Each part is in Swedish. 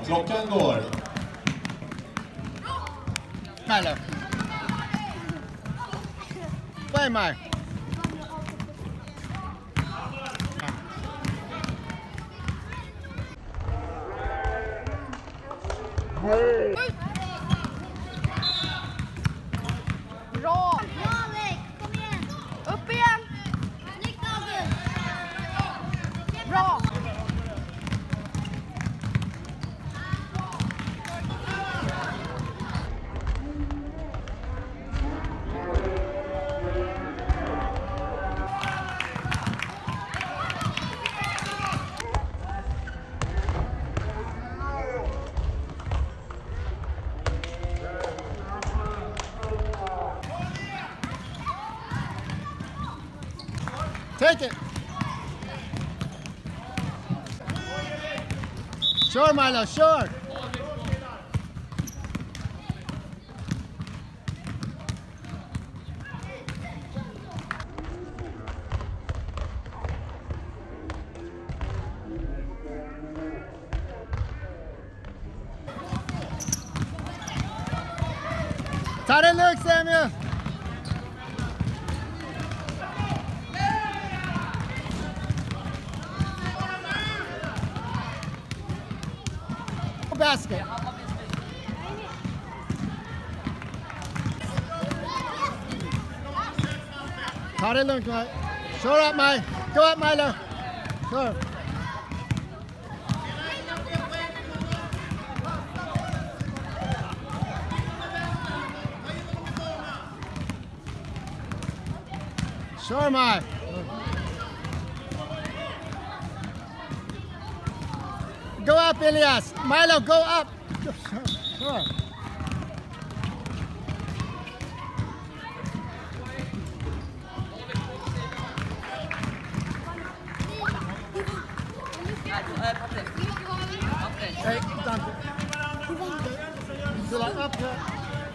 Klockan går. Milo. Play Milo. Bra! Alex, kom igen! Upp igen! Snyggt August! Bra! Take it. Sure, Milo, sure. Ta det lugnt, Samuel. Basket. Ta det lugnt, Mike. Sure up, Mike. Go up, Milo. Sure. Sure, Mike. Go up, Elias. Milo, go up. Sure. Hey, danke. So like up here.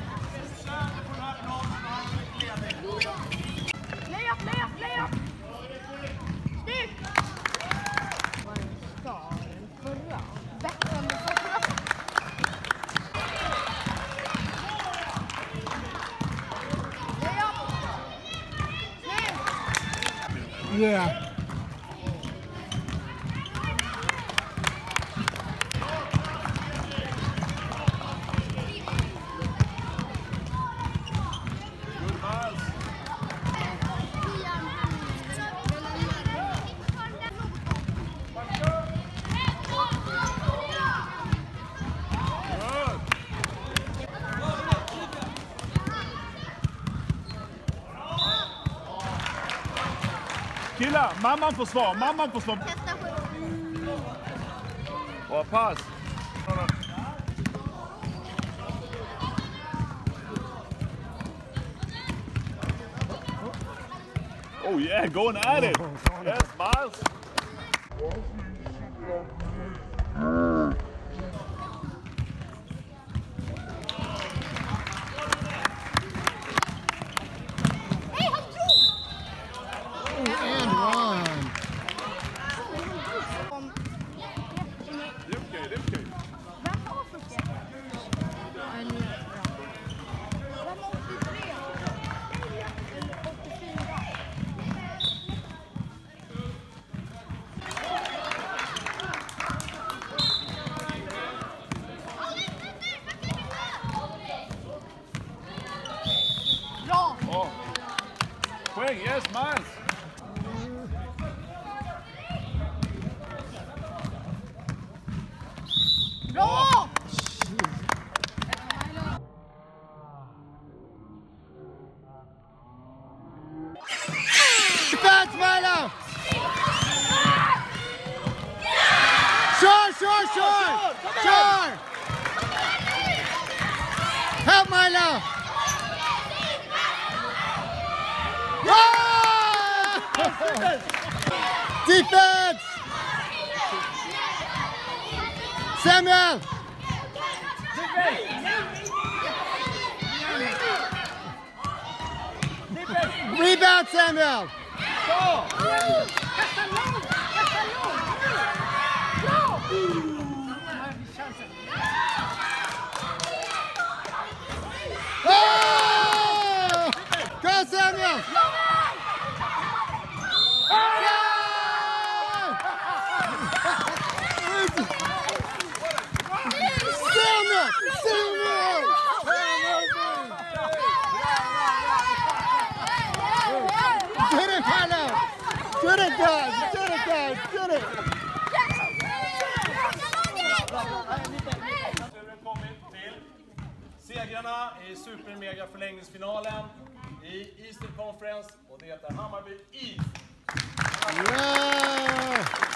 Lay up! Snyggt! Bättre än det förra. Lay up! Snyggt! Yeah. Killar, mamman får svar. Och pass. Oh yeah, going at it. Yes, Miles. Poäng, yes, Miles. Bra! Defense, Milo! Sure! Help, Milo! Defense! Samuel! Rebound, Samuel! super-mega förlängningsfinalen i Eastern Conference och det är Hammarby East. Ja!